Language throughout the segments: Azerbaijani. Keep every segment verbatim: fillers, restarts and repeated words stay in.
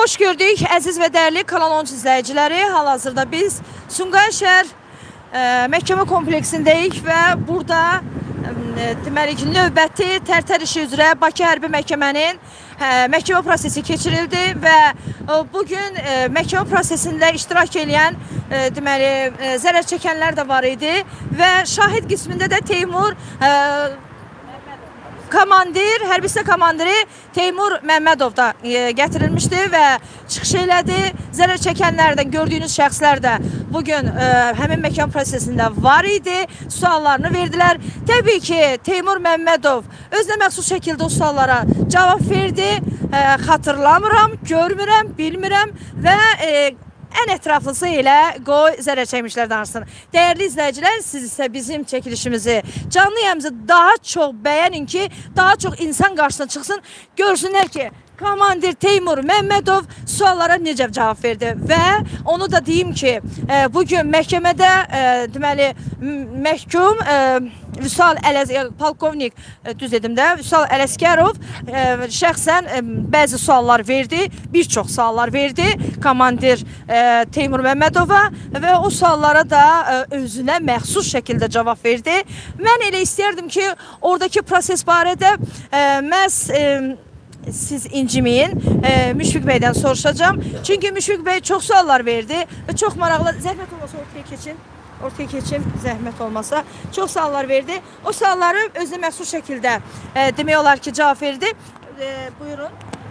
Xoş gördük, əziz və dəyərli Kanal on izləyiciləri. Hal-hazırda biz Sumqayıt şəhər e, məhkəmə kompleksindəyik və burada e, deməli ki, növbəti tərtər işi üzrə Bakı Hərbi Məhkəmənin e, məhkəmə prosesi keçirildi və e, bugün e, məhkəmə prosesində iştirak edən e, deməli e, zərər çəkənlər də var idi və şahid qismində də Teymur e, Komandir, hərbi hissə komandiri Teymur Məmmədov da e, gətirilmişdi və çıxış elədi. Zərər çəkənlərdən gördüyünüz şəxslər də bugün e, həmin məhkəmə prosesində var idi. Suallarını verdilər. Təbii ki, Teymur Məmmədov özünə məxsus şəkildə o suallara cavab verdi. E, xatırlamıram, görmürəm, bilmirəm və e, ən ətraflısı ilə qoy zərər çəkmişlər danışsın. Dəyərli izləyicilər, siz isə bizim çəkilişimizi, canlı yayımızı daha çox bəyənin ki, daha çox insan qarşısına çıxsın, görsünlər ki, Komandir Teymur Məmmədov suallara necə cavab verdi və onu da deyim ki, e, bugün məhkəmədə e, deməli məhkum e, Vüsal Ələs polkovnik e, düz dedim də Vüsal Ələskərov e, şəxsən e, bəzi suallar verdi, bir çox suallar verdi komandir e, Teymur Məmmədova və o suallara da e, özünə məxsus şəkildə cavab verdi. Mən elə istərdim ki, oradakı proses barədə e, məhz e, siz inciməyin, e, Müşfiq bəydən soruşacağım. Çünki Müşfiq bəy çox suallar verdi və çox maraqlı, zəhmət olmasa ortaya keçin, ortaya keçin, zəhmət olmasa. Çox suallar verdi. O sualları özünə məxsus şəkildə e, demək olar ki, cavab verdi. E, buyurun.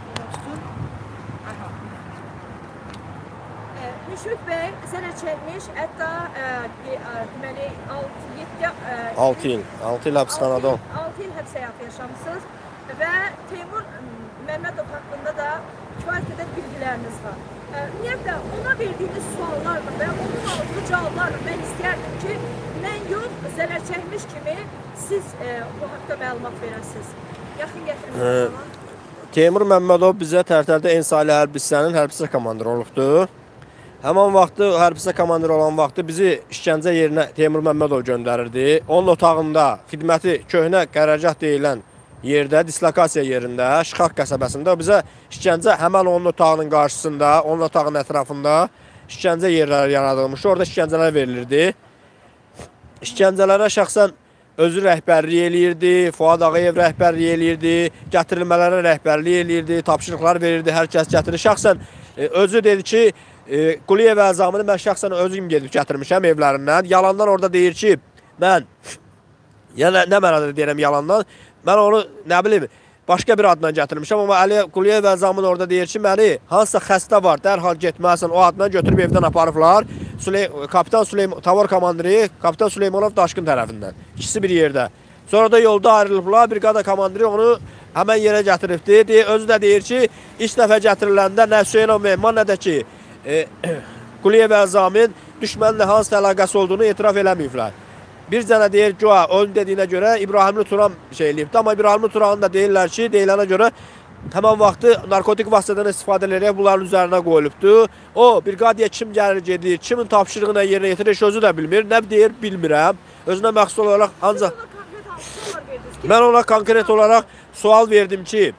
E, Müşfiq bəy zərər çəkmiş, hətta e, deməli altı il həbsxanada altı il həbs həyatı yaşamışsınız və Teymur Məmmədov haqqında da kifayət qədər bilgiləriniz var. Ümumiyyətlə, ona verdiyiniz suallarla və onun aldığı cavablarla mən istəyərdim ki, mən yox, zərər çəkmiş kimi siz e, bu haqda məlumat verəsiniz. Yaxın gətirmişsiniz zaman. Teymur Məmmədov bizə Tərtərdə Ensali hərbi hissənin hərbi hissə komandiri olubdur. Həman vaxtı, hərbi hissə komandiri olan vaxtı bizi işgəncə yerinə Teymur Məmmədov göndərirdi. Onun otağında xidməti köhnə qərargah deyilən yerdə, dislokasiya yerində, Şıxarx qəsəbəsində bizə işgəncə həmən onun otağının qarşısında, onun otağının ətrafında işgəncə yerləri yaradılmışdı. Orada işgəncələr verilirdi. İşgəncələrə şəxsən özü rəhbərlik eləyirdi, Fuad Ağayev rəhbərlik eləyirdi, gətirilmələrə rəhbərlik eləyirdi, tapşırıqlar verirdi, hər kəs gətirir. Şəxsən e, özü dedi ki, e, Quliyev əzamını mən şəxsən özüm gedib gətirmişəm evlərindən. Yalandan orada deyir ki, mən, yəni nə mənada deyirəm yalandan, mən onu, nə bilim, başqa bir adından gətirmişəm, amma Əli Quliyev əzamın orada deyir ki, məni hansısa xəstə var, dərhal getməlisən, o adından götürüb evdən aparıblar. Süley Kapitan Süleyman, Tavar komandiri, Kapitan Süleymanov Daşqın tərəfindən. İkisi bir yerdə. Sonra da yolda ayrılıblar, brigada komandiri onu həmən yerə gətiribdi. Deyir, özü də deyir ki, ilk dəfə gətiriləndə nə Hüseynov Mehman, nə də ki, e, Quliyev əzamin düşmənlə hansı əlaqəsi olduğunu etiraf eləməyiblər. Bir dənə deyir ki, onun dediyinə görə İbrahimli Turan şey eləyibdi. Amma İbrahimli Turan'ı da deyirlər ki, deyilənə görə həmən vaxtı narkotik vasitədən istifadə edərək bunların üzərinə qoyulubdu. O, briqadiya kim gəlir gedir, kimin tapşırığına yerinə yetirir, özü də bilmir. Nə deyir, bilmirəm. Özünə məxsus olaraq ancaq... Mən ona konkret olaraq sual verdim ki,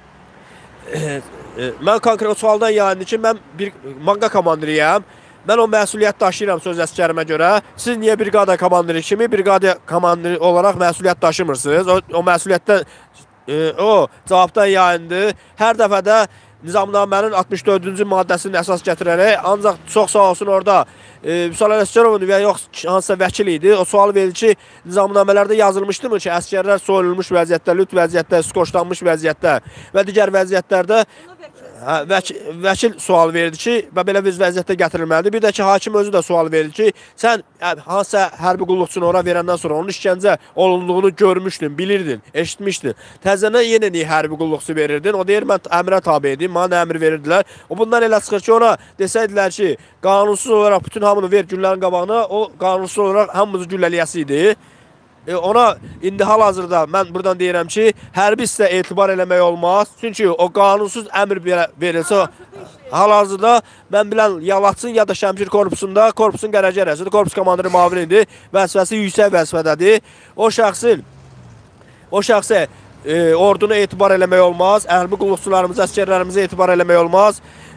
mən konkret sualdan yayındı ki, mən bir manga komandiriyəm. Mən o məsuliyyət daşıyıram söz əskərimə görə. Siz niyə brigada komandiri kimi, brigada komandiri olaraq məsuliyyət daşımırsınız? O, o məsuliyyətdən, e, o cavabdan yayındı. Hər dəfədə Nizamnamənin altmış dördüncü maddəsinin əsas gətirərək, ancaq çox sağ olsun orada e, Vüsal Ələskərovun və yox hansısa vəkil idi. O sual verir ki, nizamnamələrdə yazılmışdı mı ki, əskərlər soyulmuş vəziyyətdə, lüt vəziyyətdə, skoşlanmış vəziyyətdə və digər vəziyyətlərdə Hə, vəkil, vəkil sual verdi ki, və belə bir vəziyyətdə gətirilməlidir. Bir də ki, hakim özü də sual verdi ki, sən hansısa hərbi qulluqçunu ora verəndən sonra onun işgəncə olunduğunu görmüşdün, bilirdin, eşitmişdin. Təzənə yenə niyə hərbi qulluqçu verirdin? O deyir, mən əmrə tabi edim, mənə əmr verirdilər. O bundan elə çıxır ki, ona desəydilər ki, qanunsuz olaraq bütün hamını ver güllərin qabağına, o qanunsuz olaraq hamımızı gülləliyəsi idi. E, ona indi hal-hazırda mən buradan deyirəm ki, hərbi hissə etibar eləmək olmaz. Çünki o qanunsuz əmr verilsə, hal-hazırda mən bilən Yalaçın ya da Şəmkir korpusunda, korpusun qərargah rəisidir, korpus komandiri mavini idi, vəzifəsi yüksək vəzifədədir. O şəxsin, o şəxsə e, orduna etibar eləmək olmaz, hərbi qulluqçularımıza, əskərlərimizə etibar eləmək olmaz.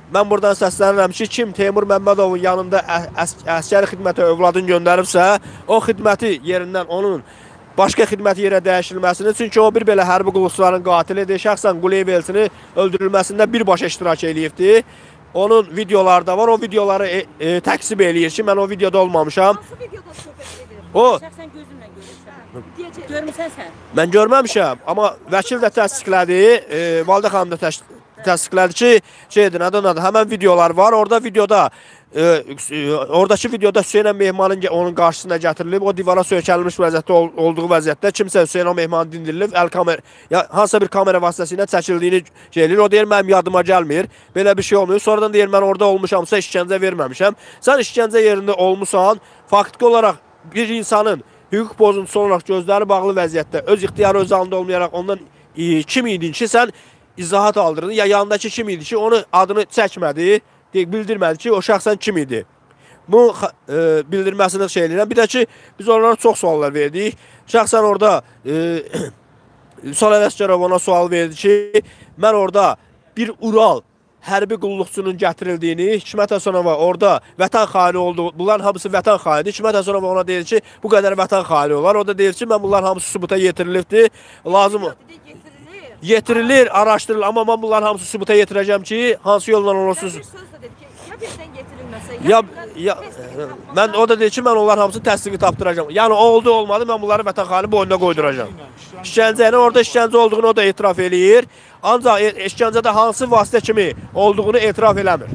mən buradan səslənirəm ki, kim Teymur Məmmədovun yanında əskəri xidmətə övladını göndəribsə, o xidməti yerindən onun başqa xidmət yerə dəyişilməsini, çünki o bir belə hərbi qulluqçuların qatilidir, şəxsən Quliyev Elsini öldürülməsində birbaşa iştirak eləyibdir. Onun videoları da var, o videoları e, e, təksib eləyir ki, mən o videoda olmamışam. Hansı videoda söhbət edir? O, Şəxsən gözümlə görürsən. Görmüsən sən? mən görməmişəm, amma vəkil də təsdiqlədi, e, Valide xanım da təs təsdiqlədi ki, şeydir, nədir, nədir, həmən videolar var, orada videoda, e, e, oradakı videoda Hüseyin Mehmanın onun qarşısına gətirilib, o divara söykənilmiş vəziyyətdə ol olduğu vəziyyətdə kimsə Hüseyin Mehmanı dindirilib, əl kamer, ya, hansısa bir kamera vasitəsilə çəkildiyini şey eləyir, o deyir, mənim yadıma gəlmir, belə bir şey olmuyor, sonradan deyir, mən orada olmuşamsa işgəncə verməmişəm, sən işgəncə yerində olmusan, faktiki olaraq bir insanın hüquq pozuntusu olaraq gözləri bağlı vəziyyətdə, öz ixtiyarı öz alında olmayaraq ondan e, kim idin ki, sən izahat aldırdın, ya yanındakı kim idi ki, onu adını çəkmədi, bildirmədi ki, o şəxsən kim idi. Bu e, bildirməsini şey eləyirəm. Bir də ki, biz onlara çox suallar verdik. Şəxsən orada e, Vüsal Ələsgərov ona sual verdi ki, mən orada bir Ural hərbi qulluqçunun gətirildiyini, Hikmət Həsənova orada vətən xaini olduğu, bunların hamısı vətən xaini. Hikmət Həsənova ona deyir ki, bu qədər vətən xaini olar. O da deyir ki, mən bunların hamısı sübuta yetirilibdir. Lazım yetirilir, araşdırılır. Amma mən bunların hamısı sübuta yetirəcəm ki, hansı yolla olursunuz? Bir söz də dedi ki, ya birdən getirilməsə, ya, ya, mən o da deyir ki, mən onların hamısı təsdiqi tapdıracam. Yəni oldu, olmadı, mən bunları vətən xaini boynuna qoyduracam. İşgəncənin orada işgəncə olduğunu o da etiraf eləyir. Ancaq işgəncədə hansı vasitə kimi olduğunu etiraf eləmir.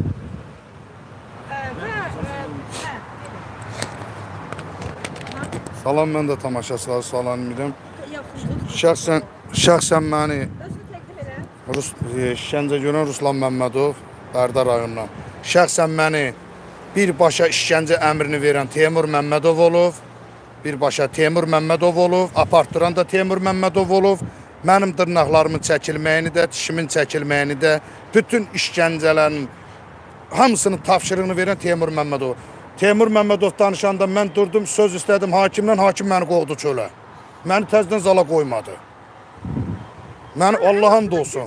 Salam, mən də tamaşaçıları salam edirəm. Şəxsən, şəxsən məni Rus, e, işgəncə görən Ruslan Məmmədov, Bərdə rayonundan. Şəxsən məni birbaşa işgəncə əmrini verən Teymur Məmmədov olub. Birbaşa Teymur Məmmədov olub. Apartdıran da Teymur Məmmədov olub. Mənim dırnaqlarımın çəkilməyini də, dişimin çəkilməyini də, bütün işgəncələrin hamısının tapşırığını verən Teymur Məmmədov. Teymur Məmmədov danışanda mən durdum, söz istədim hakimdən, hakim məni qovdu çölə. Məni təzdən zala qoymadı. Mən Allah'ın da olsun.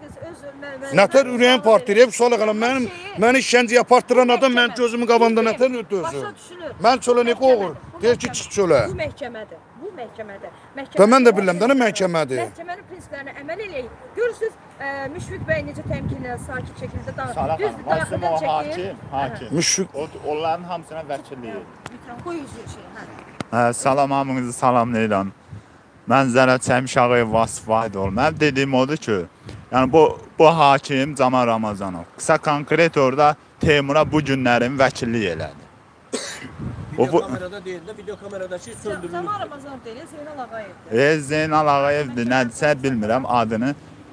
Nətər ürəyim partlayıb, sonra qalan mənim, məni işgəncəyə partdıran adam mənim gözümün qabağında nətər dözür? Mən çölə nə qoğur? Deyir ki, çıx çölə. Bu məhkəmədir. Bu məhkəmədir. Və mən də biləm də nə məhkəmədir. Məhkəmənin prinsiplərinə əməl eləyib. Görürsünüz, ə, Müşfiq bəy necə təmkinlə, sakit şəkildə danışır. Düzdür, daxildən çəkir. Hakim. Müşfiq. Onların hamısına vəkillik. Qoy üzr şey, hə. Salam, hamınızı salamlayıram. Mən Zərər Çəmiş Ağayev Vasif Vahidov. Mənim dediyim odur ki, yəni bu, bu hakim Camal Ramazanov. Qısa konkret orada Teymura bu günlərin vəkillik elədi. Video kamerada deyil də, video kameradakı söndürülür. Camal Ramazanov deyil, Zeynal Ağayevdir. E, Zeynal Ağayevdir, nədirsə bilmirəm adını.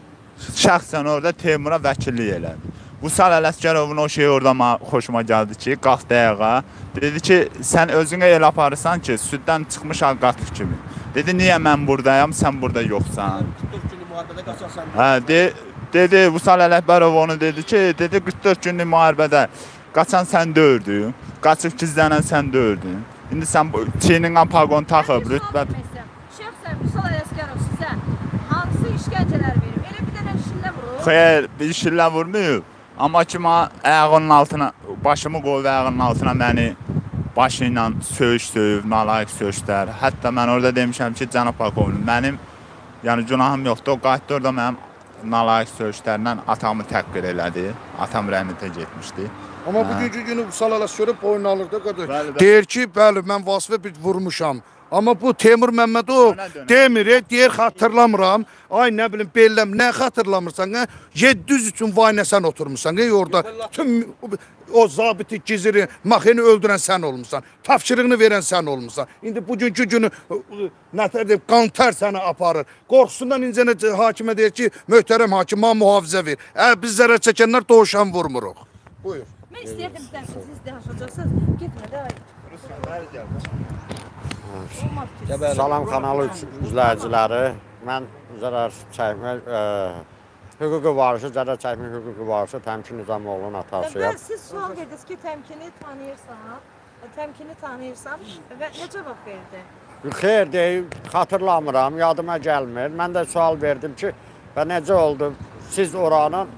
Şəxsən orada Teymura vəkillik elədi. Vüsal Ələsgərovun o şey orada xoşuma gəldi ki, qalxdı ayağa. Dedi ki, sən özünə el aparırsan ki, süddən çıxmış ağ qatıq kimi. Dedi, niyə mən buradayam, sən burada yoxsan? qırx dörd günlük müharibədə qaçasan. Hə, de, dedi, Vüsal Ələkbərov onu dedi ki, dedi, qırx dörd günlük müharibədə qaçan sən döyürdün, qaçıb gizlənən sən döyürdün. İndi sən çiyninlə paqon taxıb, rütbət. Şəxsən Vüsal Ələsgərov sizə hansı işgəncələr verib? Elə bir dənə şillə vurur? Xeyr, bir şillə vurmayıb. Amma ki, ayağının altına, başımı qoyub ayağının altına məni başı ilə söyüş söyüb, nalayiq söyüşlər. Hətta mən orada demişəm ki, cənab Pakovlu, mənim yəni günahım yoxdur. O qayıtdı orada mənim nalayiq söyüşlərlə atamı təhqir elədi. Atam rəhmətə getmişdi. Amma bugünkü günü Vüsal Ələsgərov boyun alır da qədər. Deyir ki, bəli, mən Vasifə bir vurmuşam. Amma bu Teymur Məmmədov demir, deyir, xatırlamıram. Ay, nə bilim, belləm, nə xatırlamırsan? yeddi yüz üçün vay nə sən oturmuşsan. Orada tüm o zabiti giziri, maxini öldürən sən olmuşsan. Tapşırığını verən sən olmuşsan. İndi bugünkü günü nətər deyib, qantar səni aparır. Qorxusundan incənə hakimə deyir ki, möhtərəm hakim, ma mühafizə ver. Ə, biz zərər çəkənlər doğuşan vurmuruq. Buyur. Mən istəyirdim sizdən, siz izləyəcəksiniz. Getmə də. Salam kanalı izləyiciləri. Mən zərər çəkmək, hüquqi varisi, zərər çəkmək hüquqi varisi Təmkin Nizamoğlu'nun atasıyam. Siz sual verdiniz ki, təmkini tanıyırsan, təmkini tanıyırsan və nə cavab verdi? Xeyr deyib, xatırlamıram, yadıma gəlmir. Mən də sual verdim ki, və necə oldu, siz oranın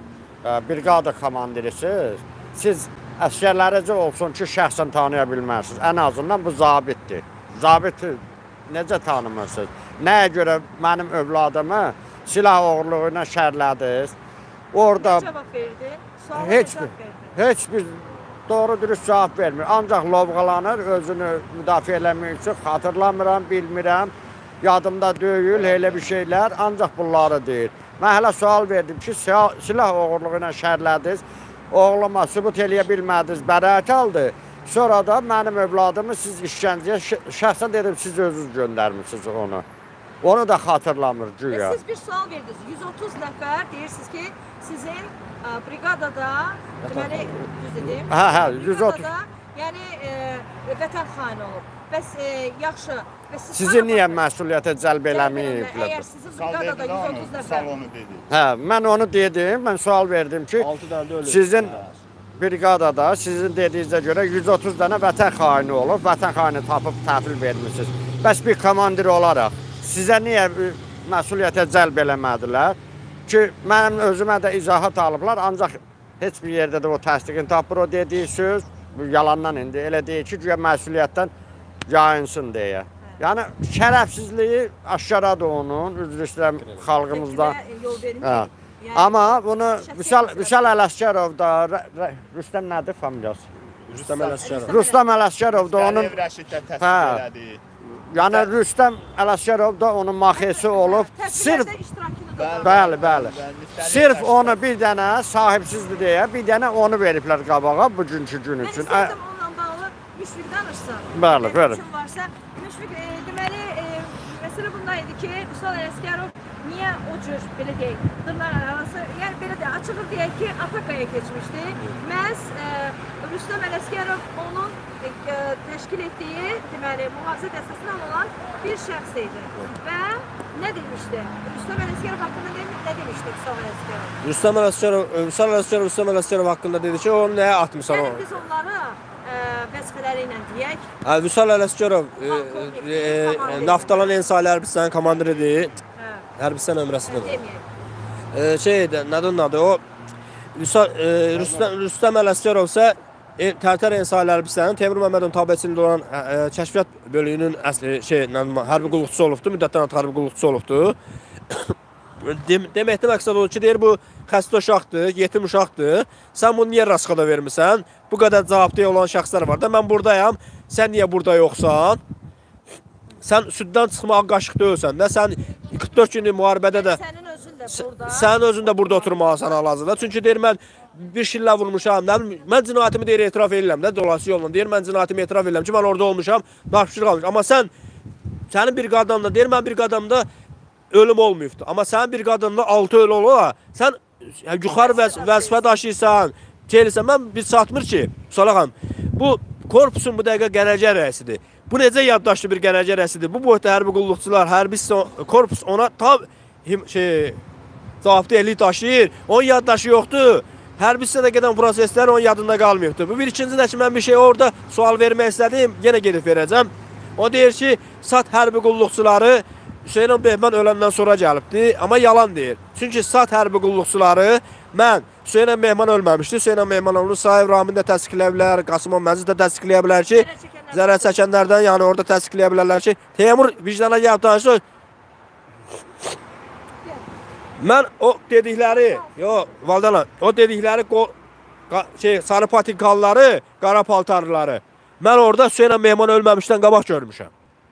briqada komandirisiz. Siz əsgərlərici olsun ki, şəxsən tanıya bilmərsiniz. Ən azından bu zabitdir. Zabiti necə tanımırsınız? Nəyə görə mənim övladımı silah oğurluğu ilə şərlədiniz? Orada Cavab verdi. Suala heç cavab bir, verdi. heç bir doğru dürüst cavab vermir. Ancaq lovğalanır, özünü müdafiə eləmək üçün xatırlamıram, bilmirəm. Yadımda deyil, elə bir şeylər, ancaq bunları deyir. Mən hələ sual verdim ki, silah oğurluğu ilə şərlədiniz, oğluma sübut eləyə bilmədiniz, bəraət aldı. Sonra da mənim övladımı siz işgəncəyə, şəxsən dedim, siz özünüz göndərmişsiniz onu. Onu da xatırlamır güya. Siz bir sual verdiniz. yüz otuz nəfər deyirsiniz ki, sizin ə, briqadada, deməli, düz dedim, Hə, hə, yüz otuz. briqadada, yəni ə, vətən xaini olub. Bəs ə, yaxşı, və siz Sizi hara niyə baxın- məsuliyyətə cəlb eləməyiblər? Əgər sizin briqadada yüz otuz nəfər, Salonu dedi. Hə, mən onu dedim, mən sual verdim ki, altı dənə də ölür. sizin briqadada, sizin dediyinizə görə yüz otuz dənə vətən xaini olub, vətən xaini tapıb təhvil vermişsiniz. Bəs bir komandir olaraq sizə niyə məsuliyyətə cəlb eləmədilər ki, mənim özümə də izahat alıblar, ancaq heç bir yerdə də o təsdiqini tapır o dediyi söz, bu yalandan indi elə deyir ki, güya məsuliyyətdən yayınsın deyə. Yəni şərəfsizliyi aşkaradır onun, üzr istəyirəm xalqımızda. təkcə yol verməyək. Hə. Yəni, Amma bunu şəxsiyyət Vüsal məsələsi. Vüsal Ələsgərov da Rə- Rə- Rüstəm nədir familiyası? Rüstəm Ələsgərov. Rüstəm Ələsgərov da onun Əliyev Rəşid də təsdiq Hə. elədi. yəni Rüstəm Ələsgərov da onun maxiyəsi olub. Sırf təsvirlərdə iştirakını da bəli, bəli. Sırf onu bir dənə sahibsizdir deyə bir dənə onu veriblər qabağa bugünkü gün Mən üçün. istərdim onunla bağlı Müşfiq danışsın. Bəli, Mənim bəli. üçün varsa, Müşfiq, e, deməli, e, məsələ bunda idi ki, Vüsal Ələsgərov niyə o cür, belə deyək, dırnaq arası, yəni belə deyək, açıqır deyək ki, Atakaya keçmişdi. Məhz e, Rüstəm Ələsgərov onun e, e, təşkil etdiyi, deməli, mühafizə dəstəsindən olan bir şəxs idi. Və nə demişdi? Rüstəm Ələsgərov haqqında nə, nə demişdi Vüsal Ələsgərov? Rüstəm Ələsgərov, Vüsal Ələsgərov Rüstəm Ələsgərov haqqında dedi ki, onu nəyə atmısan Yəni o? biz onları e, vəzifələri ilə deyək. Hə, Vüsal Ələsgərov e, e, e, Naftalan Ensali hərbçisinin komandiridir. Hə, Hərbçisinin nömrəsidir. deməyək. E, şeydir, nədir onun adı? O Vüsal e, Rüstəm Rüstəm Ələsgərov isə e, Tərtər Ensali hərbçisinin Teymur Məmmədovun tabeçiliyində olan e, e, kəşfiyyat bölüyünün əsli şey, nədir, hərbi qulluqçusu olubdu, müddətdən artıq hərbi qulluqçusu olubdu. Dem deməkdə məqsəd odur ki, deyir bu xəstə uşaqdır, yetim uşaqdır. Sən bunu niyə raskada vermisən? Bu qədər cavabdeh olan şəxslər var da, mən buradayam. Sən niyə burada yoxsan? Sən süddən çıxmağa qaşıq deyilsən də. Sən qırx dörd günlük müharibədə də Sənin özün də burada. sənin özün də burada oturmalısan hal-hazırda. Çünki deyir mən bir şillə vurmuşam. Nə bilim, mən cinayətimi deyir etiraf edirəm də, dolayısı yolla. Deyir mən cinayətimi etiraf edirəm ki, mən orada olmuşam, tapşırıq almışam. Amma sən sənin bir qadınla deyir mən bir qadınla ölüm olmayıbdı. Amma sənin bir qadınla altı ölü ola, sən yuxarı vəz vəzifə daşıyırsan, gəlirsən. Mən bir çatmır ki, Salağam, bu korpusun bu dəqiqə qənəcə rəisidir. Bu necə yaddaşlı bir qənəcə rəisidir? Bu boyda hərbi qulluqçular, hərbi korpus ona tam şey cavabdehlik daşıyır. Onun yaddaşı yoxdur. Hərbi hissədə gedən proseslər onun yadında qalmayıbdır. Bu bir ikinci də ki, mən bir şey orada sual vermək istədim, yenə gedib verəcəm. O deyir ki, SAT hərbi qulluqçuları Hüseyn Behman öləndən sonra gəlibdi, amma yalan deyir. Çünki SAT hərbi qulluqçuları, mən Hüseyn Behman ölməmişdi. Hüseyn Behmanoğlu Sahiv Ramin də təsdiqləyə bilər, Qasımov Məziz də təsdiqləyə bilər ki, zərər çəkənlərdən yəni orada təsdiqləyə bilərlər ki, Teymur vicdana gəlib danışır. Mən o dedikləri, yox, Valdana, o dedikləri şey, sarı patinkalıları, qara paltarlıları, mən orada Hüseyn Behman ölməmişdən qabaq görmüşəm.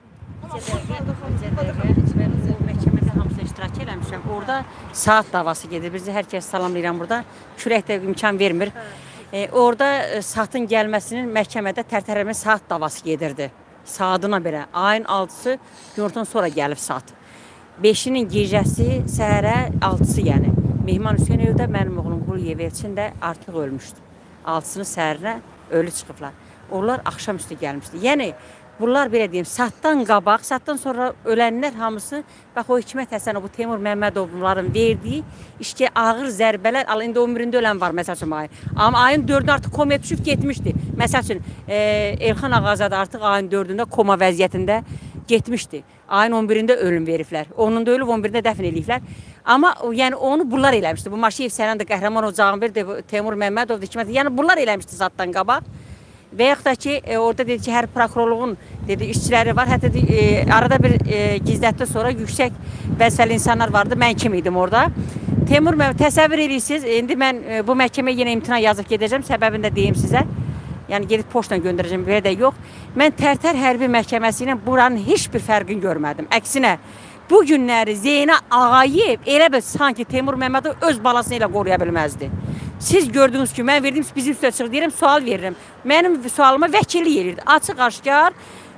Məhkəmədə hamısına iştirak eləmişəm. Orada saat davası gedir. Bizi hər kəs salamlayıram burada. Kürək də imkan vermir. E, orada e, saatın gəlməsinin məhkəmədə tərtərləmə saat davası gedirdi. Saatına belə. Ayın altısı günortadan sonra gəlib saat. beşinin gecəsi səhərə altısı yəni. Mehman Hüseynov da mənim oğlum Quliyev Elçin də artıq ölmüşdü. altısını səhərinə ölü çıxıblar. Onlar axşamüstü gəlmişdi. Yəni bunlar belə deyim, saatdan qabaq, saatdan sonra ölənlər hamısı, bax o Hikmət Həsənov, bu Teymur Məmmədovların verdiyi işkə ağır zərbələr, al indi on birində ölən var məsəl üçün ayın. Amma ayın dördündə artıq komaya düşüb getmişdi. Məsəl üçün e, Elxan Ağazadə artıq ayın dördündə koma vəziyyətində getmişdi. Ayın on birində ölüm veriblər. onunda ölüb on birində dəfn eləyiblər. Amma o- yəni onu bunlar eləmişdi. Bu Maşiyev Sənan da Qəhrəmanov, Canver də Teymur Məmmədov da Hikmət. Yəni bunlar eləmişdi zatdan qabaq. Və yaxud da ki, e, orada dedi ki, hər prokurorluğun dedi işçiləri var. Hətta dedi, e, arada bir e, gizlətdə sonra yüksək vəzifəli insanlar vardı. Mən kim idim orada? Teymur Məmməd, təsəvvür edirsiniz, indi mən e, bu məhkəməyə yenə imtina yazıb gedəcəm. Səbəbini də deyim sizə. Yəni gedib poçtla göndərəcəm, belə də yox. Mən Tərtər Hərbi Məhkəməsi ilə buranın heç bir fərqini görmədim. Əksinə, bu günləri Zeynal Ağayev elə bir sanki Teymur Məmmədov öz balasını ilə qoruya bilməzdi. Siz gördünüz ki, mən verdim, bizim üstə çıx deyirəm, sual verirəm. Mənim sualıma vəkillik eləyirdi. Açıq aşkar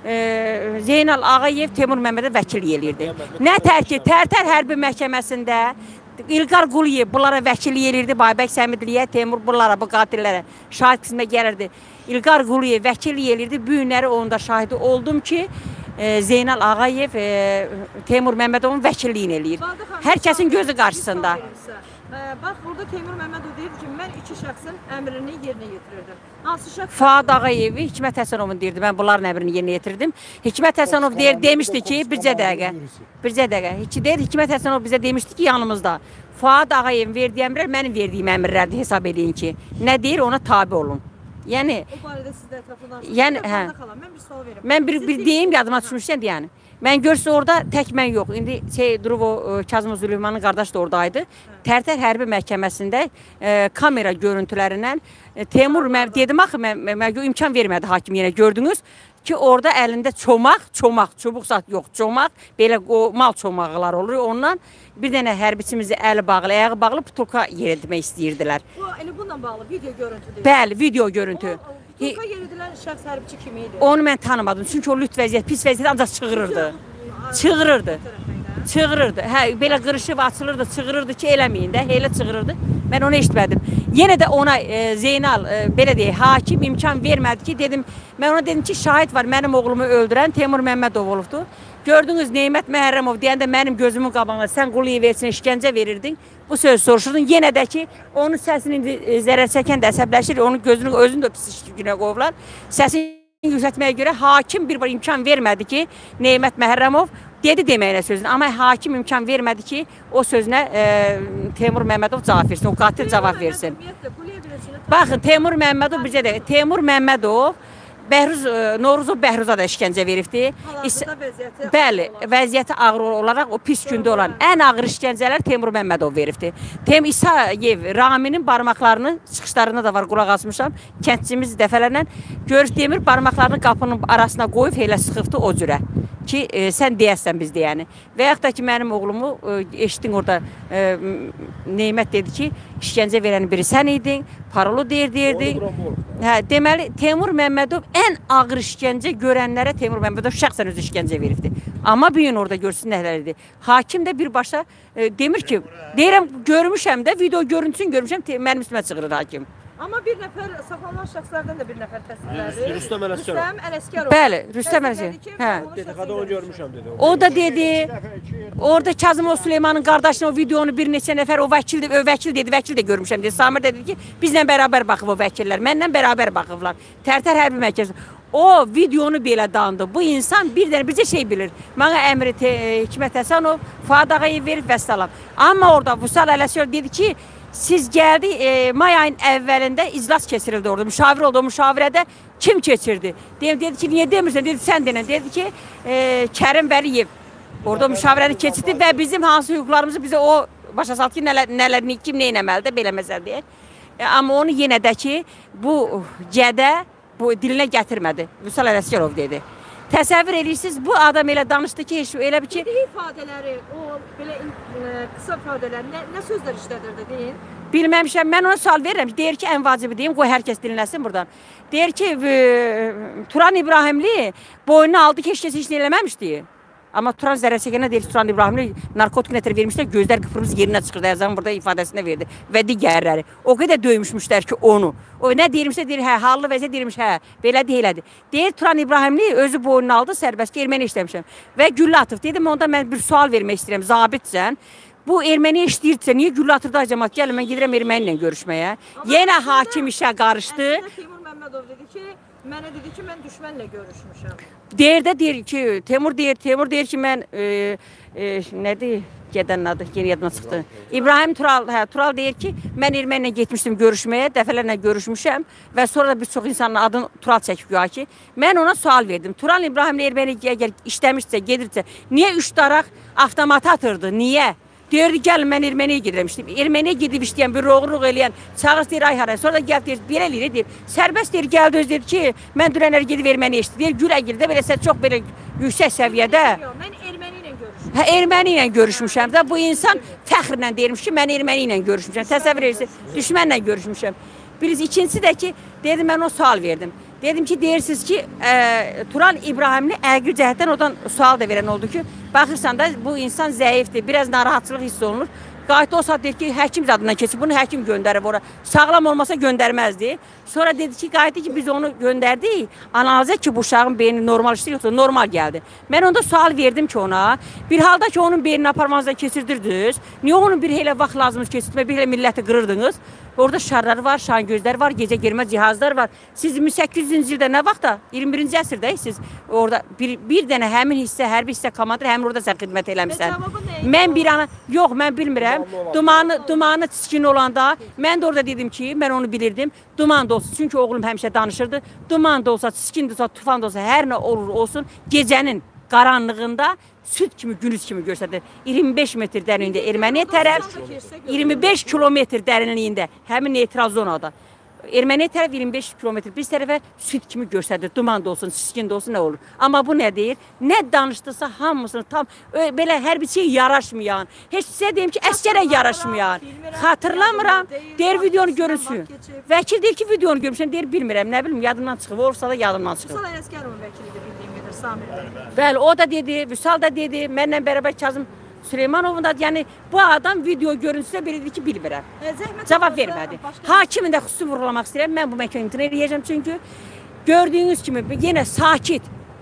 e, Zeynal Ağayev Teymur Məmmədov vəkillik eləyirdi. Nə tər ki, Tərtər Hərbi Məhkəməsində İlqar Quliyev bunlara vəkillik eləyirdi. Baybək Səmidliyə, Teymur bunlara, bu qatillərə şahid qismə gəlirdi. İlqar Quliyev vəkillik eləyirdi. Bu günləri onun da şahidi oldum ki, e, Zeynal Ağayev e, Teymur Məmmədovun vəkilliyini eləyir. Hər kəsin gözü qarşısında. Bax, burada Teymur Məmmədov deyir ki, mən iki şəxsin əmrini yerinə yetirirdim. Hansı şəxs? Fuad Ağayevi Hikmət Həsənovun deyirdi. Mən bunların əmrini yerinə yetirdim. Hikmət Həsənov deyir, demişdi ki, bircə dəqiqə. Bircə dəqiqə. Hiç deyir, Hikmət Həsənov bizə demişdi ki, yanımızda. Fuad Ağayevin verdiyi əmrlər mənim verdiyim əmrlərdir, hesab edin ki. Nə deyir, ona tabi olun. Yəni, O barədə siz də ətrafından Yəni, hə. Mən bir sual verim. mən bir, bir deyim, yadıma düşmüşsən yəni. Mən görsə orada tək mən yox. İndi şey durub o Kazım Züleymanın qardaş da oradaydı. Tərtər Hərbi Məhkəməsində e, kamera görüntülərindən e, Teymur mən dedim axı mən, mən, mən imkan vermədi hakim yenə gördünüz ki, orada əlində çomaq, çomaq, çubuq zat yox, çomaq, belə o mal çomaqlar olur. Ondan bir dənə hərbiçimizi əli bağlı, ayağı bağlı putulka yeritmək istəyirdilər. Bu elə bununla bağlı video görüntüdür. Bəli, video görüntü. Putulka yeridilən şəxs hərbiçi kim idi? Onu mən tanımadım. Çünki o lüt vəziyyət, pis vəziyyət ancaq çığırırdı. Çığırırdı. Çığırırdı. Hə, belə qırışıb açılırdı, çığırırdı ki, eləməyin də, elə çığırırdı. Mən onu eşitmədim. Yenə də ona e, Zeynal, e, belə deyək, hakim imkan vermədi ki, dedim, mən ona dedim ki, şahid var, mənim oğlumu öldürən Teymur Məmmədov olubdu. Gördünüz, Neymət Məhərrəmov deyəndə mənim gözümün qabağına sən Quliyev versin, işgəncə verirdin. Bu söz soruşurdun. Yenə də ki, onun səsini e, zərər çəkən də əsəbləşir, onun gözünü, özünü də pis günə qoyurlar. Səsini yüksəltməyə görə hakim bir imkan vermədi ki, Neymət Məhərrəmov dedi deməyinə sözünü. Amma hakim imkan vermədi ki, o sözünə e, Teymur Məmmədov cavab versin, o qatil cavab versin. Baxın, Teymur Məmmədov bizə də, Teymur Məmmədov Bəhruz, Novruzov Bəhruza da işgəncə veribdi. Hal-hazırda vəziyyəti Bəli, vəziyyəti ağır olaraq o pis gündə olan ən ağır işgəncələr Teymur Məmmədov veribdi. Teymur İsayev, Raminin barmaqlarını, çıxışlarında da var, qulaq asmışam, kəndçimiz dəfələrlə görüş demir, barmaqlarını qapının arasına qoyub elə sıxıbdı o cürə ki, e, sən deyəsən biz deyəni. Və yaxud da ki, mənim oğlumu e, eşitdin orada e, Neymət dedi ki, işgəncə verən biri sən idin, parolu deyir, deyirdin. Hə, deməli, Teymur Məmmədov ən ağır işgəncə görənlərə Teymur Məmmədov şəxsən öz işgəncə veribdi. Amma bir gün orada görsün nələr idi. Hakim də birbaşa e, demir ki, deyirəm, görmüşəm də, video görüntüsünü görmüşəm, mənim üstümə çıxırır hakim. Amma bir nəfər saxlanılan şəxslərdən də bir nəfər təsdiqlədi. Rüstəm Ələsgərov. Rüstəm Ələsgərov. Bəli, Rüstəm Ələsgərov. Hə. D T K-da onu görmüşəm dedi. O da dedi, orada Kazım Süleymanın qardaşına o videonu bir neçə nəfər, o vəkil, o vəkil dedi, vəkil də görmüşəm dedi. Samir də dedi ki, bizlə bərabər baxıb o vəkillər, mənlə bərabər baxıblar. Tərtər Hərbi Məhkəməsi. O videonu belə dandı. Bu insan bir dənə bircə şey bilir. Mənə əmri Hikmət Həsənov, Fuad Ağayev verib və salam. Amma orada Vüsal Ələsgərov dedi ki, siz gəldi, e, may ayın əvvəlində iclas keçirildi orada, müşavir oldu, o müşavirədə kim keçirdi? Dedi, dedi ki, niyə demirsən? Dedi, sən denən. Dedi ki, e, Kərim Vəliyev orada müşavirəni keçirdi və bizim hansı hüquqlarımızı bizə o başa saldı ki, nələr, nələr, kim nə eləməlidir, belə məsəl deyək. E, amma onu yenə də ki, bu gədə bu dilinə gətirmədi. Vüsal Ələsgərov dedi. Təsəvvür edirsiniz, bu adam elə danışdı ki, heç elə bir ki... Dediyi ifadələri, o belə e, qısa ifadələri, nə, nə sözlər işlədirdi deyin? Bilməmişəm, mən ona sual verirəm. Deyir ki, ən vacibi deyim, qoy hər kəs dinləsin buradan. Deyir ki, e, Turan İbrahimli boynunu aldı ki, heç kəs heç nə eləməmişdi. Amma Turan zərər çəkənə deyir, Turan İbrahimli narkotik nətər vermişlər, gözlər qıpırmızı yerinə çıxırdı, Ərzan burada ifadəsində verdi və digərləri. O qədər döymüşmüşlər ki, onu. O nə deyirmişsə, deyir, hə, hallı vəziyyət deyirmiş, hə, belə deyilədi. Deyir, Turan İbrahimli özü boynunu aldı, sərbəst ki, erməni işləmişəm və güllə atıb. Dedim, onda mən bir sual vermək istəyirəm, zabitsən. Bu erməni işləyirsə, niyə güllə atırdı acəmat? Gəlin, mən gedirəm erməni ilə görüşməyə. Yenə hakim işə qarışdı. Əslində Teymur Məmmədov dedi ki, mənə dedi ki, mən düşmənlə görüşmüşəm. Deyir də deyir ki, Teymur deyir, Teymur deyir ki, mən e, e, nə deyir? gedənin adı yeni yadıma çıxdı. İbrahim Tural, hə, Tural deyir ki, mən erməniylə getmişdim görüşməyə, dəfələrlə görüşmüşəm və sonra da bir çox insanın adını Tural çəkib güya ki, mən ona sual verdim. Tural İbrahimlə erməni əgər işləmişsə, gedirsə, niyə üç daraq avtomata atırdı, niyə? Deyirdi, gəlin, mən erməniyə gedirmişdim. Erməniyə gedib işləyən, bir roğruq eləyən, çağır deyir, ay haray. Sonra da gəl deyir, belə eləyir, deyir. Sərbəst deyir, gəldi öz deyir ki, mən dünənlər gedib erməniyə işləyir. Deyir, Gülə girdi, belə sən çox belə yüksək səviyyədə. Mən erməni ilə görüşmüşəm. Hə, erməni ilə görüşmüşəm də. Bu insan fəxrlə deyirmiş ki, mən erməni ilə görüşmüşəm. Təsəvvür edirsin, düşmənlə görüşmüşəm. Birisi, ikincisi də ki, dedim, mən o sual verdim. Dedim ki, deyirsiniz ki, e, Tural İbrahimli əqli cəhətdən oradan sual da verən oldu ki, baxırsan da bu insan zəifdir, biraz narahatçılıq hiss olunur. Qayıtdı o saat dedi ki, həkim zadından keçib, bunu həkim göndərib ora. Sağlam olmasa göndərməzdi. Sonra dedi ki, qayıtdı ki, biz onu göndərdik. Analizə ki, bu uşağın beyni normal işdir, yoxsa normal gəldi. Mən onda sual verdim ki ona, bir halda ki, onun beynini aparmanızdan keçirdirdiniz, niyə onun bir elə vaxt lazımız keçirtmə, bir elə milləti qırırdınız? Orada şarlar var, şan gözlər var, gecə girmə cihazlar var. Siz min səkkiz yüzüncü ildə nə vaxtda? iyirmi birinci əsrdəyik siz. Orada bir, bir dənə həmin hissə, hərbi hissə komandır, həmin orada sən xidmət eləmişsən. Mən bir ana, yox, mən bilmirəm. Dumanı, dumanı çiskin olanda, mən də orada dedim ki, mən onu bilirdim. Duman da olsun, çünki oğlum həmişə danışırdı. Duman da olsa, çiskin də olsa, tufan da olsa, hər nə olur olsun, gecənin qaranlığında süd kimi, günüz kimi göstərir. iyirmi beş metr dərinliyində erməni tərəf, iyirmi beş kilometr dərinliyində həmin neytral zonada. Erməni tərəf iyirmi beş kilometr biz tərəfə süd kimi göstərir. Duman da olsun, siskin də olsun, nə olur. Amma bu nə deyir? Nə danışdırsa hamısını tam belə hər bir şey yaraşmayan, heç sizə deyim ki, əskərə yaraşmayan. Xatırlamıram, deyir videonu görünsün. Vəkil deyir ki, videonu görmüşəm, deyir bilmirəm, nə bilim, yadımdan çıxıb, olursa da yadımdan çıxıb. Vüsal Ələsgərovun vəkilidir bildiyim qədər, Samir bəy. Bəli, o da dedi, Vüsal da dedi, mənlə bərabər Kazım Süleymanovun da, yəni bu adam video görüntüsü belə dedi ki, bilmirəm. Cavab vermədi. Hakimin də xüsusi vurğulamaq istəyirəm. Mən bu məhkəməni imtina edəcəm çünki gördüyünüz kimi yenə sakit.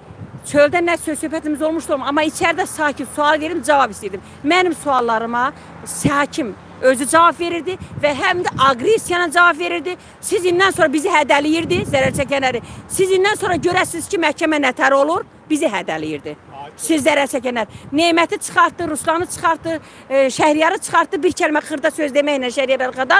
Çöldə nə söz-söhbətimiz olmuşdu, amma içəridə sakit sual verim, cavab istəyirdim. Mənim suallarıma hakim özü cavab verirdi və həm də aqressiyana cavab verirdi. Siz indən sonra bizi hədəliyirdi, zərər çəkənləri. Siz indən sonra görəsiniz ki, məhkəmə nətər olur, bizi hədəliyirdi. Siz zərər çəkənlər. Neməti çıxartdı, Ruslanı çıxartdı, e, Şəhriyarı çıxartdı, bir kəlmə xırda söz deməklə Şəhriyar arxadan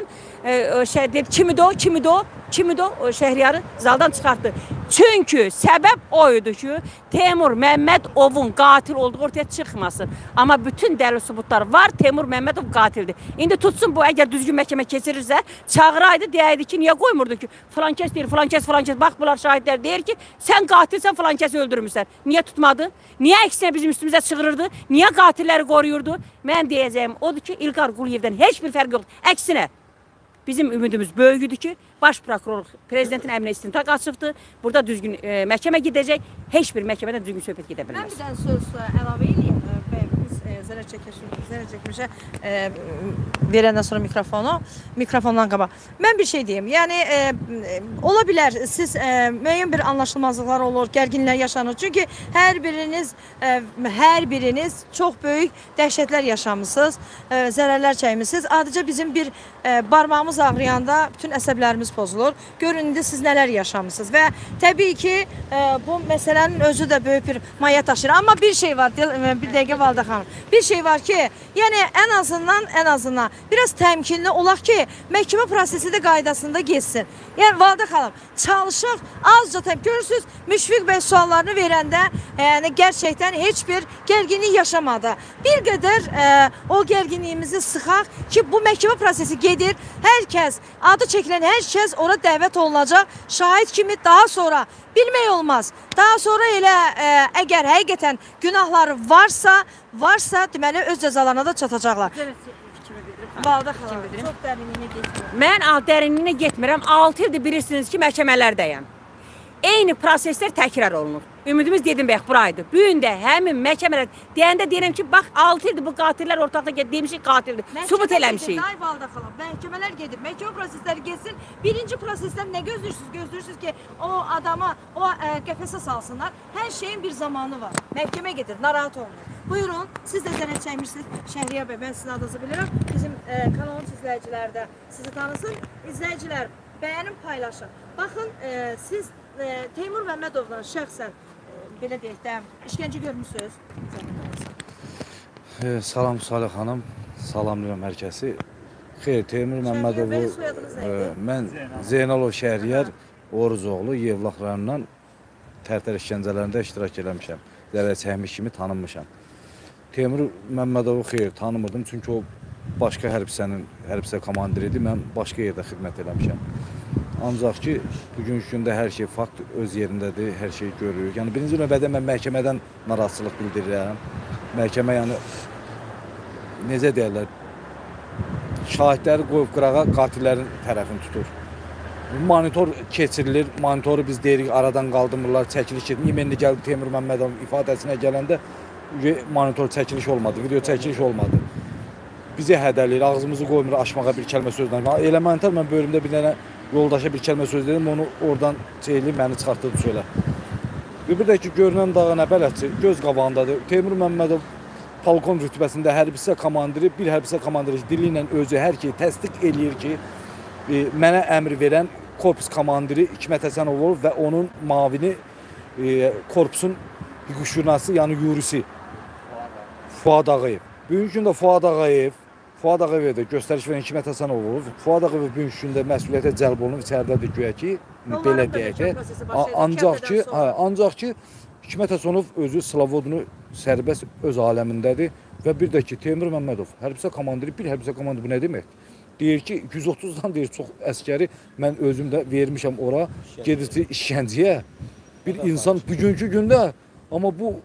e, kimidir o, kimidir o, kimidir o, Şəhriyarı zaldan çıxartdı. Çünki səbəb o idi ki, Teymur Məmmədovun qatil olduğu ortaya çıxmasın. Amma bütün dəlil sübutlar var, Teymur Məmmədov qatildir. İndi tutsun bu, əgər düzgün məhkəmə keçirirsə, çağıraydı, deyəydi ki, niyə qoymurdu ki, filan kəs deyir, filan kəs, filan kəs, bax bunlar şahidlər deyir ki, sən qatilsən, filan kəsi öldürmüşsən. Niyə tutmadı? Niyə əksinə bizim üstümüzə çığırırdı? Niyə qatilləri qoruyurdu? Mən deyəcəyim odur ki, İlqar Quliyevdən heç bir fərq yoxdur. Əksinə, bizim ümidimiz böyüdür ki, baş prokurorluq prezidentin əmrinə istintaq açıbdır. Burada düzgün e, məhkəmə gedəcək. Heç bir məhkəmədən düzgün söhbət gedə bilməz. Mən bir dənə söz əlavə edeyim. Biz e, zərər çəkmişik, zərər çəkmişə e, verəndən sonra mikrofonu, mikrofondan qabaq. Mən bir şey deyim. Yəni e, ola bilər siz e, müəyyən bir anlaşılmazlıqlar olur, gərginliklər yaşanır. Çünki hər biriniz e, hər biriniz çox böyük dəhşətlər yaşamısınız, e, zərərlər çəkmisiniz. Adicə bizim bir e, barmağımız ağrıyanda bütün əsəblərimiz pozulur. Görün indi siz nələr yaşamısınız və təbii ki e, bu məsələnin özü də böyük bir maya taşır. Amma bir şey var, bir dəqiqə Valide xanım. Bir şey var ki, yəni ən azından ən azından biraz təmkinli olaq ki, məhkəmə prosesi də qaydasında geçsin. Yəni Valide xanım, çalışaq azca təmkin. Görürsünüz, Müşfiq bəy suallarını verəndə yəni gerçəkdən heç bir gərginlik yaşamadı. Bir qədər e, o gərginliyimizi sıxaq ki, bu məhkəmə prosesi gedir. Hər kəs, adı çəkilən hər kəs ora dəvət olunacaq. Şahid kimi daha sonra bilmək olmaz. Daha sonra elə e, əgər həqiqətən günahları varsa, varsa deməli öz cəzalarına da çatacaqlar. Valide xanım, çox dərinliyinə getmirəm. Mən dərinliyinə getmirəm. altı ildir bilirsiniz ki, məhkəmələrdəyəm. Eyni proseslər təkrar olunur. Ümidimiz dedim bəx buraydı. Bu gün də həmin məhkəmələr deyəndə deyirəm ki, bax altı ildir bu qatillər ortaqda gedir. Demişik qatildir. Subut eləmişik. Ay Valide xanım, məhkəmələr gedir. Məhkəmə prosesləri getsin. Birinci prosesdən nə gözləyirsiniz? Gözləyirsiniz ki, o adamı o ə, qəfəsə salsınlar. Hər şeyin bir zamanı var. Məhkəmə gedir, narahat olmayın. Buyurun, siz də zərər çəkmişsiniz. Şəhriyar bəy, mən sizin adınızı bilirəm. Bizim ə, kanalın izləyicilər də sizi tanısın. İzləyicilər, bəyənin, paylaşın. Baxın, ə, siz ə, Teymur Məmmədovla şəxsən ə, belə deyək də işgəncə görmüsünüz. E, salam Salih xanım, salamlayıram hər kəsi. Xeyr, Teymur Məmmədovu, e, mən Zeynalov Şəhriyar Oruzoğlu, Yevlax rayonundan tərtər işgəncələrində iştirak eləmişəm. Zərər çəkmiş kimi tanınmışam. Teymur Məmmədovu xeyr, tanımırdım, çünki o başqa hərbisənin, hərbisə komandiri idi, mən başqa yerdə xidmət eləmişəm. Ancaq ki, bugünkü gündə hər şey fakt öz yerindədir, hər şey görürük. Yəni, birinci növbədə mən məhkəmədən narazılıq bildirirəm. Məhkəmə, yəni, necə deyərlər, şahidləri qoyub qırağa qatillərin tərəfini tutur. Monitor keçirilir, monitoru biz deyirik, aradan qaldırmırlar, çəkiliş edir. İmenli gəldi Teymur Məmmədov ifadəsinə gələndə monitor çəkiliş olmadı, video çəkiliş olmadı. Bizə hədəliyir, ağzımızı qoymur açmağa bir kəlmə sözdən. Elementar mən bölümdə bir dənə yoldaşa bir kəlmə söz dedim, onu oradan çeyləyib, məni çıxartdı söylə. Bir də ki, görünən dağa nə bələdçi, göz qabağındadır. Teymur Məmmədov polkon rütbəsində hərbisə komandiri, bir hərbisə komandiri dili ilə özü hər şeyi təsdiq eləyir ki, e, mənə əmr verən korpus komandiri Hikmət Həsənov olur və onun mavini e, korpusun hüquqşünası, yəni yurisi Fuad Ağayev. Bugünkü gündə Fuad Ağayev, Fuad Ağayev də göstəriş verən Hikmət Həsənov olur. Fuad Ağayev bugünkü gündə məsuliyyətə cəlb olunub, içəridədir güya ki, belə deyək ki, ancaq ki, hə, ancaq ki, Hikmət Həsənov özü Slavodunu sərbəst öz aləmindədir və bir də ki, Teymur Məmmədov, hərbisə komandiri, bir hərbisə komandiri bu nə demək? Deyir ki, yüz otuzdan deyir çox əskəri mən özüm də vermişəm ora, gedirdi işgənciyə. Bir insan bugünkü gündə, amma bu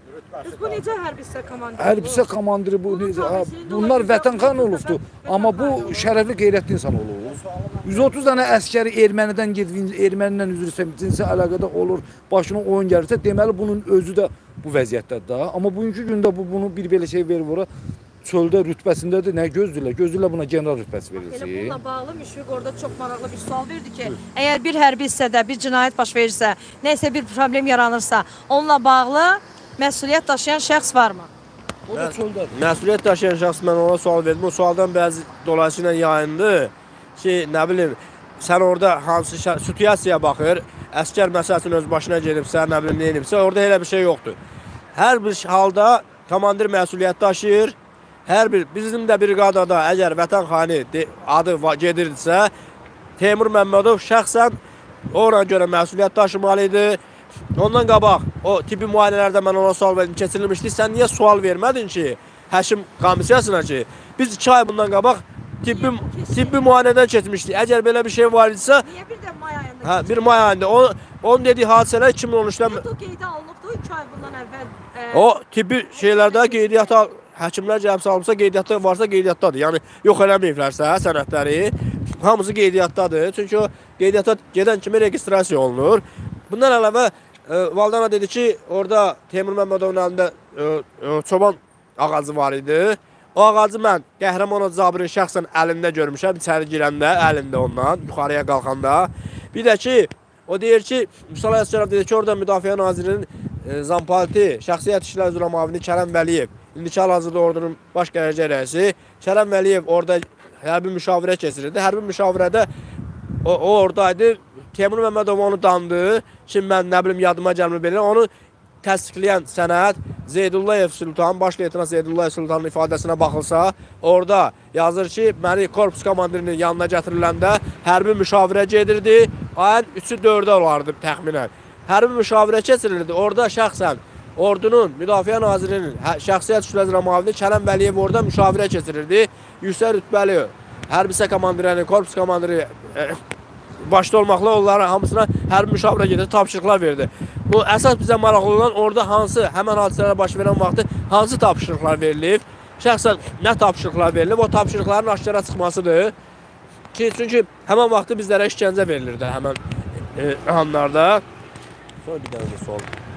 Bu necə hərbisə komandiri? Hərbisə komandiri bu necə? Bunlar vətənxan olubdu, amma bu şərəfli, qeyrətli insan olur. yüz otuz dənə əskəri ermənidən gedib, ermənilə üzrsə, cinsi əlaqədə olur, başına oyun gəlirsə, deməli bunun özü də bu vəziyyətdədir da. Amma bugünkü gündə bu, bunu bir belə şey verir ora, çöldə rütbəsindədir, nə gözlürlər? Gözlürlər buna general rütbəsi verilsin. Elə bununla bağlı Müşfiq orada çox maraqlı bir sual verdi ki, Əgər bir hərbi hissədə bir cinayət baş verirsə, nəysə bir problem yaranırsa, onunla bağlı məsuliyyət daşıyan şəxs varmı? O da çöldədir. Məsuliyyət daşıyan şəxs mən ona sual verdim. O sualdan bəzi dolayısıyla yayındı ki, nə bilim, sən orada hansı situasiyaya baxır, əskər məsələsinin öz başına gedibsə, nə bilim, neyinibsə, orada elə bir şey yoxdur. Hər bir halda komandir məsuliyyət daşıyır. Hər bir, bizim də briqadada əgər vətən xani adı gedirdisə, Teymur Məmmədov şəxsən ona görə məsuliyyət daşımalı idi. Ondan qabaq, o tibbi müayinələrdə mən ona sual verdim, keçirilmişdi. Sən niyə sual vermədin ki, həkim komissiyasına ki, biz iki ay bundan qabaq tibbi, tibbi müayinədən keçmişdik. Əgər belə bir şey var idisə, niyə bir də may ayında? Hə, bir may ayında. O, onun dediyi hadisələr iki min on üçdən... O qeydə alınıbdı, iki ay bundan əvvəl. E, o tibbi şeylərdə qeydiyyata, həkimlər cəbsə alınsa, qeydiyyatda varsa qeydiyyatdadır. Yəni, yox eləməyiblərsə sənədləri, hamısı qeydiyyatdadır. Çünki o qeydiyyata gedən kimi registrasiya olunur. Bundan əlavə, e, Valdana dedi ki, orada Teymur Məmmədovun əlində e, e, çoban ağacı var idi. O ağacı mən Qəhrəmanov Zabirin şəxsən əlində görmüşəm, içəri girəndə, əlində ondan, yuxarıya qalxanda. Bir də ki, o deyir ki, Müsal Əsgərov dedi ki, orada Müdafiə Nazirinin e, Zampalti, Şəxsiyyət İşlər üzrə müavini Kərəm Vəliyev, indiki hal-hazırda ordunun baş qərargah rəisi, Kərəm Vəliyev orada hərbi müşavirə keçirirdi. Hərbi müşavirədə o, o oradaydı. Teymur Məmmədov onu dandı. Şimdi mən nə bilim yadıma gəlmir belə. Onu təsdiqləyən sənəd Zeydullayev Sultan, baş leytenant Zeydullayev Sultanın ifadəsinə baxılsa, orada yazır ki, məni korpus komandirinin yanına gətiriləndə hərbi müşavirə gedirdi. Ayın üçü dördə olardı təxminən. Hərbi müşavirə keçirilirdi. Orada şəxsən ordunun, Müdafiə Nazirinin Şəxsiyyət İşlər üzrə müavini Kərəm Vəliyev orada müşavirə keçirirdi. Yüksək rütbəli hərbisə komandirinin, korpus komandiri e, başda olmaqla onların hamısına hərbi müşavirə gedir, tapşırıqlar verdi. Bu əsas bizə maraqlı olan orada hansı, həmən hadisələrə baş verən vaxtı hansı tapşırıqlar verilib, şəxsən nə tapşırıqlar verilib, o tapşırıqların aşkara çıxmasıdır. Ki, çünki həmən vaxtı bizlərə işgəncə verilirdi həmən e, anlarda. Sonra bir dənə də sual.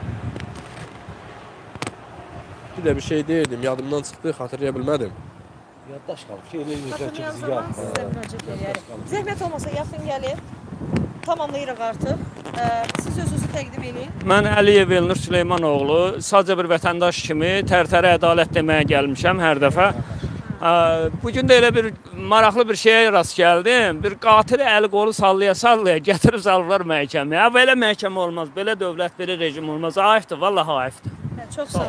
Bir də bir şey deyirdim, yadımdan çıxdı, xatırlaya bilmədim. Yaddaş qalıb ki, elə Xatırlayan zaman sizdən müraciət edərik. Zəhmət olmasa yaxın gəlib, tamamlayırıq artıq. Siz özünüzü təqdim edin. Mən Əliyev Elnur Süleymanoğlu, sadəcə bir vətəndaş kimi tərtərə ədalət deməyə gəlmişəm hər dəfə. Bugün də elə bir maraqlı bir şeyə rast gəldim. Bir qatili əli qolu sallaya-sallaya gətirib salırlar məhkəməyə. Belə məhkəmə olmaz, belə dövlət, belə rejim olmaz. Ayıbdır, vallahi ayıbdır. Çox sağ olun.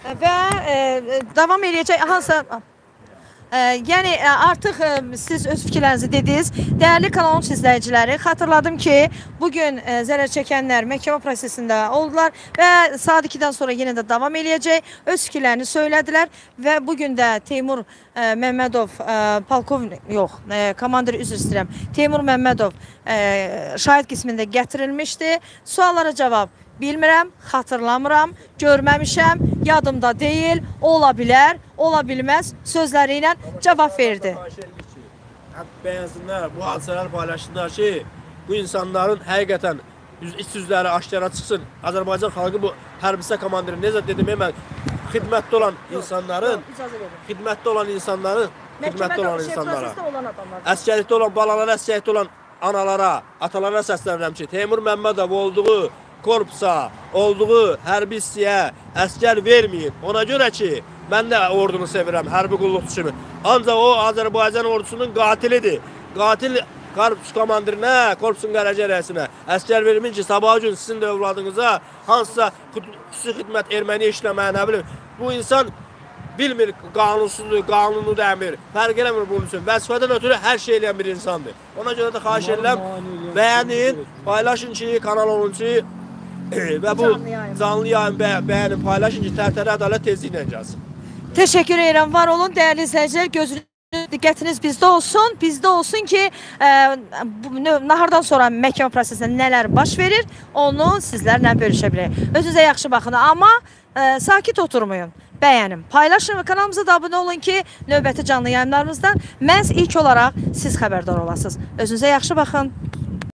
Və e, davam eləyəcək hansı e, yəni e, artıq e, siz öz fikirlərinizi dediniz. Dəyərli kanalın izləyiciləri, xatırladım ki, bugün e, zərər çəkənlər məhkəmə prosesində oldular və saat ikidən sonra yenə də davam eləyəcək. Öz fikirlərini söylədilər və bugün də Teymur e, Məmmədov e, polkovnik yox, e, komandir üzr istəyirəm. Teymur Məmmədov e, şahid qismində gətirilmişdi. Suallara cavab bilmirəm, xatırlamıram, görməmişəm, yadımda deyil, ola bilər, ola bilməz sözləri ilə cavab verdi. Bəyansınlar, bu hadisələr paylaşsınlar ki, bu insanların həqiqətən iç yüzləri aşkara çıxsın. Azərbaycan xalqı bu hərbisə komandiri necə dedim, mən xidmətdə olan insanların, xidmətdə olan insanların, xidmətdə olan insanlara, əskərlikdə olan balalara, əskərlikdə olan analara, atalara səslənirəm ki, Teymur Məmmədov olduğu korpusa, olduğu hərbi hissəyə əskər verməyin. Ona görə ki, mən də ordunu sevirəm, hərbi qulluqçu kimi. Ancaq o Azərbaycan ordusunun qatilidir. Qatil korpus komandirinə, korpusun qərəcə rəisinə əskər verməyin ki, sabah gün sizin də övladınıza hansısa xüsusi xidmət erməni işləməyə, nə bilim. Bu insan bilmir qanunsuzluğu, qanunu dəmir, fərq eləmir bunun üçün. Vəzifədən ötürü hər şey eləyən bir insandır. Ona görə də xahiş edirəm, bəyənin, paylaşın ki, kanal olun ki, və bu canlı yayın bəyənin paylaşın ki, Tərtərə ədalət tezliklə gəlsin. Təşəkkür edirəm, var olun, dəyərli izləyicilər, gözünüz diqqətiniz bizdə olsun, bizdə olsun ki, e, bu, nahardan sonra məhkəmə prosesində nələr baş verir, onu sizlərlə bölüşə bilək. Özünüzə yaxşı baxın, amma e, sakit oturmayın, bəyənin, paylaşın və kanalımıza da abunə olun ki, növbəti canlı yayınlarımızdan məhz ilk olaraq siz xəbərdar olasınız. Özünüzə yaxşı baxın.